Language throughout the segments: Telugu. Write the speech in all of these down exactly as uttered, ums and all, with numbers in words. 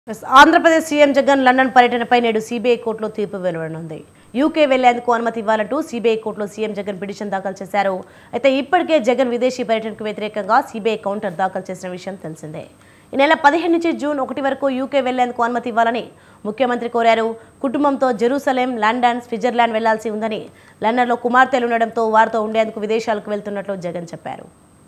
ఆంధ్రప్రదేశ్ సీఎం జగన్ లండన్ పర్యటనపై నేడు సీబీఐ కోర్టులో తీర్పు వెలువడనుంది. యూకే వెళ్లేందుకు అనుమతి ఇవ్వాలంటూ సీబీఐ కోర్టులో సీఎం జగన్ పిటిషన్ దాఖలు చేశారు. అయితే ఇప్పటికే జగన్ విదేశీ పర్యటనకు వ్యతిరేకంగా సీబీఐ కౌంటర్ దాఖలు చేసిన విషయం తెలిసిందే. ఈ నెల పదిహేను నుంచి జూన్ ఒకటి వరకు యూకే వెళ్లేందుకు అనుమతి ఇవ్వాలని ముఖ్యమంత్రి కోరారు. కుటుంబంతో జెరూసలేం, లండన్, స్విట్జర్లాండ్ వెళ్లాల్సి ఉందని, లండన్లో కుమార్తెలు ఉండడంతో వారితో ఉండేందుకు విదేశాలకు వెళ్తున్నట్లు జగన్ చెప్పారు.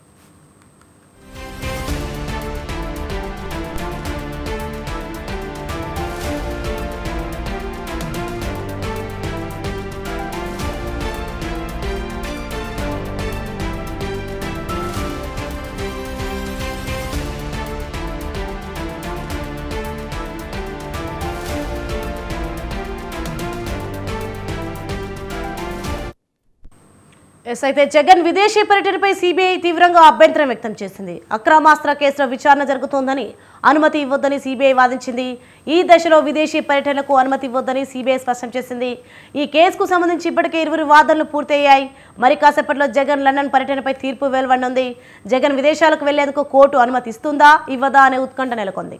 ఎస్ అయితే జగన్ విదేశీ పర్యటనపై సీబీఐ తీవ్రంగా అభ్యంతరం వ్యక్తం చేసింది. అక్రమాస్త్ర కేసులో విచారణ జరుగుతోందని, అనుమతి ఇవ్వొద్దని సీబీఐ వాదించింది. ఈ దశలో విదేశీ పర్యటనకు అనుమతి ఇవ్వొద్దని సీబీఐ స్పష్టం చేసింది. ఈ కేసుకు సంబంధించి ఇప్పటికే ఇరువురు వాదనలు పూర్తయ్యాయి. మరి కాసేపట్లో జగన్ లండన్ పర్యటనపై తీర్పు వెలువడనుంది. జగన్ విదేశాలకు వెళ్లేందుకు కోర్టు అనుమతి ఇస్తుందా ఇవ్వదా అనే ఉత్కంఠ నెలకొంది.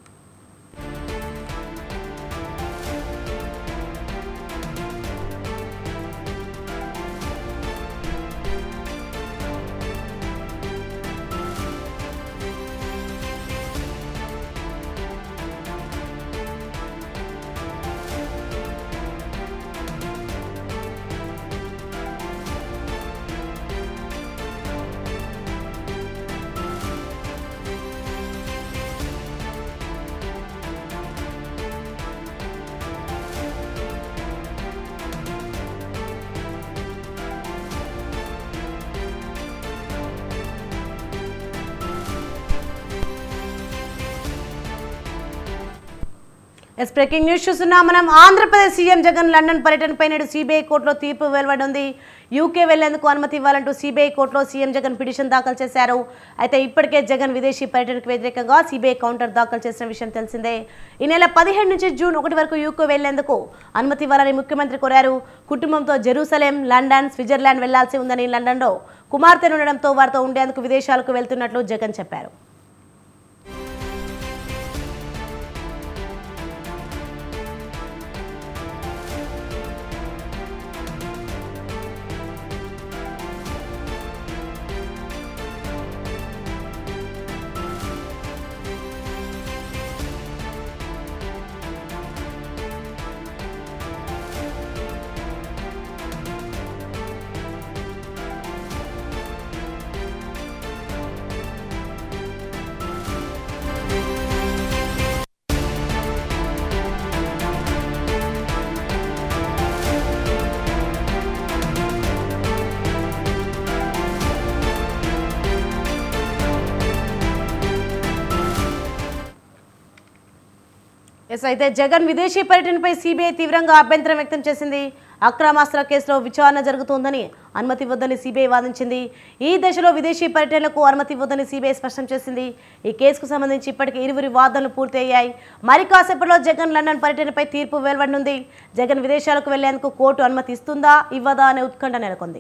ఎస్ బ్రేకింగ్ న్యూస్ చూస్తున్నాం మనం. ఆంధ్రప్రదేశ్ సీఎం జగన్ లండన్ పర్యటనపై నేడు సీబీఐ కోర్టులో తీర్పు వెలువడింది. యూకే వెళ్లేందుకు అనుమతి ఇవ్వాలంటూ సీబీఐ కోర్టులో సీఎం జగన్ పిటిషన్ దాఖలు చేశారు. అయితే ఇప్పటికే జగన్ విదేశీ పర్యటనకు వ్యతిరేకంగా సీబీఐ కౌంటర్ దాఖలు చేసిన విషయం తెలిసిందే. ఈ నెల పదిహేను నుంచి జూన్ ఒకటి వరకు యూకే వెళ్లేందుకు అనుమతి ఇవ్వాలని ముఖ్యమంత్రి కోరారు. కుటుంబంతో జెరూసలేం, లండన్, స్విట్జర్లాండ్ వెళ్లాల్సి ఉందని, లండన్లో కుమార్తెలు ఉండడంతో వారితో ఉండేందుకు విదేశాలకు వెళ్తున్నట్లు జగన్ చెప్పారు. ఎస్ అయితే జగన్ విదేశీ పర్యటనపై సీబీఐ తీవ్రంగా అభ్యంతరం వ్యక్తం చేసింది. అక్రమాస్త్ర కేసులో విచారణ జరుగుతోందని, అనుమతి ఇవ్వొద్దని సీబీఐ వాదించింది. ఈ దశలో విదేశీ పర్యటనకు అనుమతి ఇవ్వొద్దని సీబీఐ స్పష్టం చేసింది. ఈ కేసుకు సంబంధించి ఇప్పటికే ఇరువురి వాదనలు పూర్తయ్యాయి. మరి కాసేపట్లో జగన్ లండన్ పర్యటనపై తీర్పు వెలువడనుంది. జగన్ విదేశాలకు వెళ్లేందుకు కోర్టు అనుమతి ఇస్తుందా ఇవ్వదా అనే ఉత్కంఠ నెలకొంది.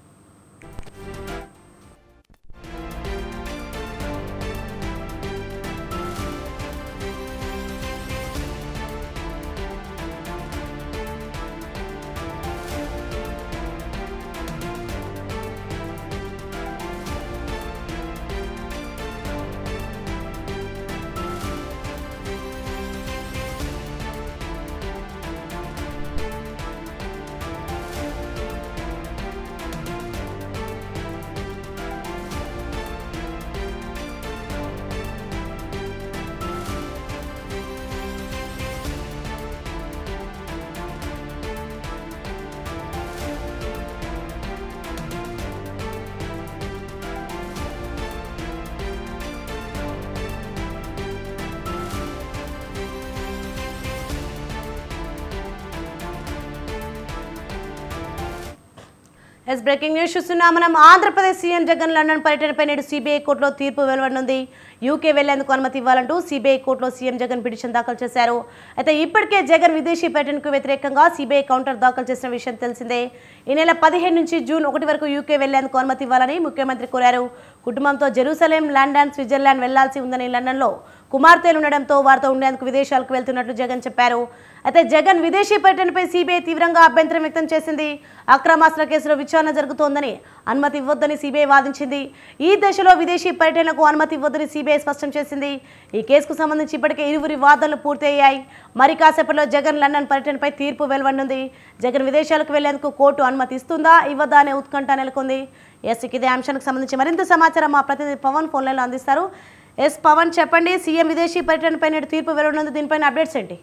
ఎస్ బ్రేకింగ్ న్యూస్ చూస్తున్నాం మనం. ఆంధ్రప్రదేశ్ సీఎం జగన్ లండన్ పర్యటనపై నేడు సీబీఐ కోర్టులో తీర్పు వెలువడనుంది. యూకే వెళ్లేందుకు అనుమతి ఇవ్వాలంటూ సీబీఐ కోర్టులో సీఎం జగన్ పిటిషన్ దాఖలు చేశారు. అయితే ఇప్పటికే జగన్ విదేశీ పర్యటనకు వ్యతిరేకంగా సీబీఐ కౌంటర్ దాఖలు చేసిన విషయం తెలిసిందే. ఈ నెల పదిహేను నుంచి జూన్ ఒకటి వరకు యూకే వెళ్లేందుకు అనుమతి ఇవ్వాలని ముఖ్యమంత్రి కోరారు. కుటుంబంతో జెరూసలేం, లండన్, స్విట్జర్లాండ్ వెళ్లాల్సి ఉందని, లండన్లో కుమార్తెలు ఉండడంతో వారితో ఉండేందుకు విదేశాలకు వెళ్తున్నట్లు జగన్ చెప్పారు. అయితే జగన్ విదేశీ పర్యటనపై సిబిఐ తీవ్రంగా అభ్యంతరం వ్యక్తం చేసింది. అక్రమాస్తుల కేసులో విచారణ జరుగుతోందని అనుమతి ఇవ్వొద్దని సిబిఐ వాదించింది. ఈ దశలో విదేశీ పర్యటనకు అనుమతి ఇవ్వొద్దని సిబిఐ స్పష్టం చేసింది. ఈ కేసుకు సంబంధించి ఇప్పటికే ఇరువురి వాదనలు పూర్తయ్యాయి. మరి కాసేపట్లో జగన్ లండన్ పర్యటనపై తీర్పు వెలువడనుంది. జగన్ విదేశాలకు వెళ్లేందుకు కోర్టు అనుమతి ఇస్తుందా ఇవ్వదా అనే ఉత్కంఠ నెలకొంది. ఎస్ ఇదే అంశానికి సంబంధించి మరింత సమాచారం మా ప్రతినిధి పవన్ ఫోన్లలో అందిస్తారు. ఎస్ పవన్ చెప్పండి, సీఎం విదేశీ పర్యటనపై నేడు తీర్పు వెలువడనుంది, దీనిపైన అప్డేట్స్ ఏంటి?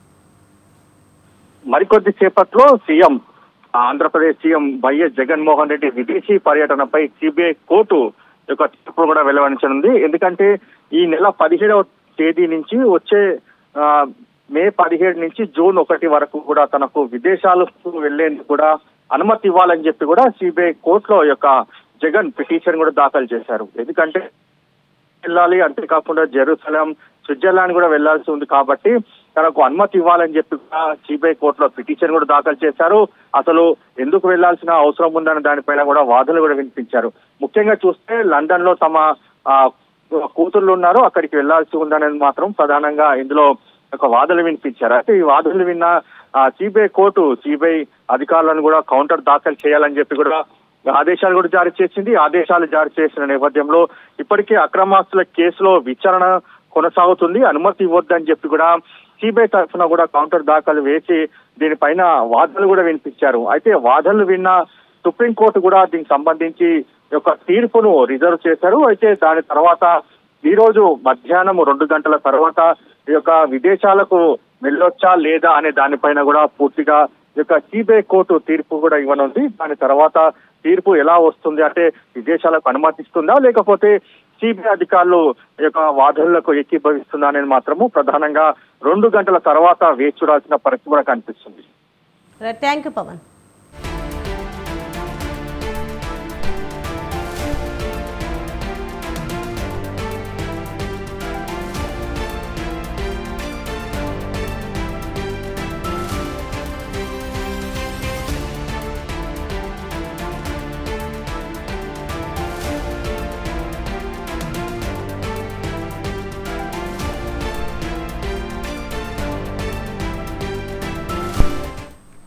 మరికొద్ది సేపట్లో CM Andhra Pradesh CM YS Jaganmohan Reddy విదేశీ పర్యటనపై సిబిఐ కోర్టు యొక్క తీర్పు కూడా వెలువరించనుంది. ఎందుకంటే ఈ నెల పదిహేడవ తేదీ నుంచి వచ్చే మే పదిహేడు నుంచి జూన్ ఒకటి వరకు కూడా తనకు విదేశాలకు వెళ్లేందుకు కూడా అనుమతి ఇవ్వాలని చెప్పి కూడా సిబిఐ కోర్టులో యొక్క జగన్ పిటిషన్ కూడా దాఖలు చేశారు. ఎందుకంటే వెళ్ళాలి, అంతేకాకుండా జెరూసలేం, స్విట్జర్లాండ్ కూడా వెళ్లాల్సి ఉంది కాబట్టి తనకు అనుమతి ఇవ్వాలని చెప్పి సిబిఐ కోర్టులో పిటిషన్ కూడా దాఖలు చేశారు. అసలు ఎందుకు వెళ్లాల్సిన అవసరం ఉందన్న దానిపైన కూడా వాదనలు కూడా వినిపించారు. ముఖ్యంగా చూస్తే లండన్ లో తమ కూతుర్లు ఉన్నారు, అక్కడికి వెళ్లాల్సి ఉందనేది మాత్రం ప్రధానంగా ఇందులో ఒక వాదనలు వినిపించారు. అయితే ఈ వాదనలు విన్న సిబిఐ కోర్టు సిబిఐ అధికారులను కూడా కౌంటర్ దాఖలు చేయాలని చెప్పి కూడా ఆదేశాలు కూడా జారీ చేసింది. ఆదేశాలు జారీ చేసిన నేపథ్యంలో ఇప్పటికే అక్రమాస్తుల కేసులో విచారణ కొనసాగుతుంది. అనుమతి ఇవ్వద్దని చెప్పి కూడా సిబిఐ తరఫున కూడా కౌంటర్ దాఖలు వేసి దీనిపైన వాదనలు కూడా వినిపించారు. అయితే వాదనలు విన్న సుప్రీంకోర్టు కూడా దీనికి సంబంధించి యొక్క తీర్పును రిజర్వ్ చేశారు. అయితే దాని తర్వాత ఈ రోజు మధ్యాహ్నం రెండు గంటల తర్వాత ఈ యొక్క విదేశాలకు వెళ్ళొచ్చా లేదా అనే దానిపైన కూడా పూర్తిగా ఈ యొక్క సిబిఐ కోర్టు తీర్పు కూడా ఇవ్వనుంది. దాని తర్వాత తీర్పు ఎలా వస్తుంది అంటే విదేశాలకు అనుమతిస్తుందా లేకపోతే సిబిఐ అధికారులు యొక్క వాదనలకు ఏకీభవిస్తుందా అనేది మాత్రము ప్రధానంగా రెండు గంటల తర్వాత వేచి చూడాల్సిన పరిస్థితి కూడా కనిపిస్తుంది. Thank you Pawan.